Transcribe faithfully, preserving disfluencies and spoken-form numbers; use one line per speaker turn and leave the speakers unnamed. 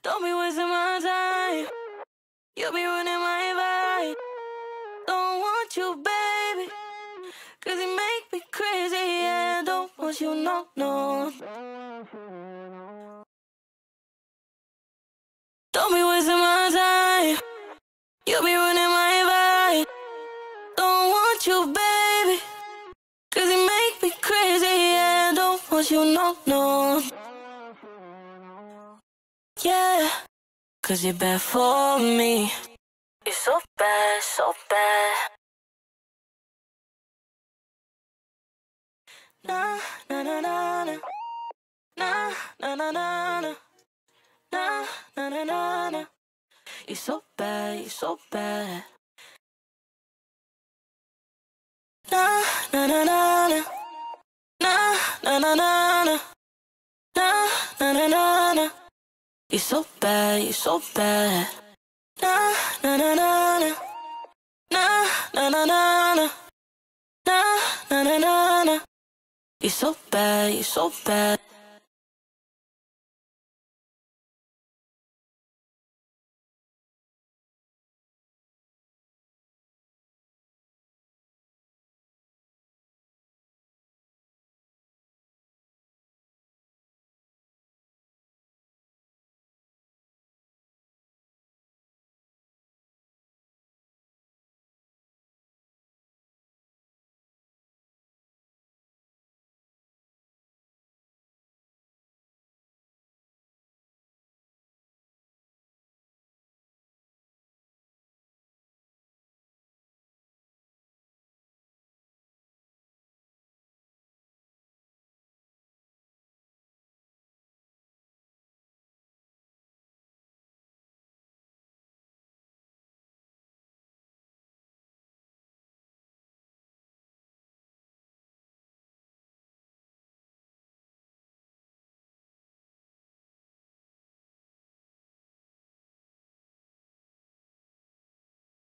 Don't be wasting my time. You be ruining my vibe. Don't want you, baby, cause you make me crazy. Yeah, don't want you, no, no. Don't be wasting my time. You be ruining my vibe. Don't want you, baby, cause you make me crazy. Yeah, don't want you, no, no. Yeah, cause you're bad for me. You're so bad, so bad. Na na na na na na na na na na na na na na na. You're so bad, you're so bad. Na na na na na na na na na na na na na na na. You're so bad, you're so bad. Na na na na na na na na na na na na na na na. You're so bad, you're so bad.